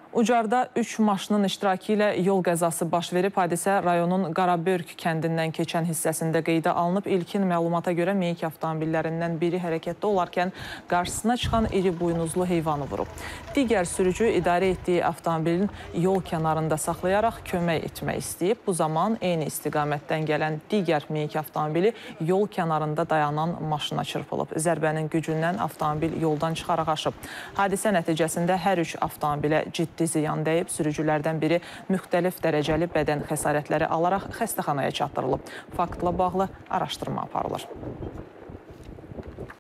Ucarda 3 maşının iştirakı ilə yol qəzası baş verib. Hadisə rayonun Qarabörk kəndindən keçən hissəsində qeydə alınıb. İlkin məlumata görə meyik avtomobillərindən biri hərəkətdə olarkən qarşısına çıxan iri buynuzlu heyvanı vurub. Digər sürücü idarə etdiyi avtomobilin yol kənarında saxlayaraq kömək etmək istəyib. Bu zaman eyni istiqamətdən gələn digər meyik avtomobili yol kənarında dayanan maşına çırpılıb. Zərbənin gücündən avtomobil yoldan çıxaraq aşıb. Hadisə nəticəsində hər üç avtomobilə ciddi ziyan dəyib. Sürücülərdən biri müxtəlif dərəcəli bədən xəsarətləri alaraq xəstəxanaya çatdırılıb. Faktla bağlı araşdırma aparılır.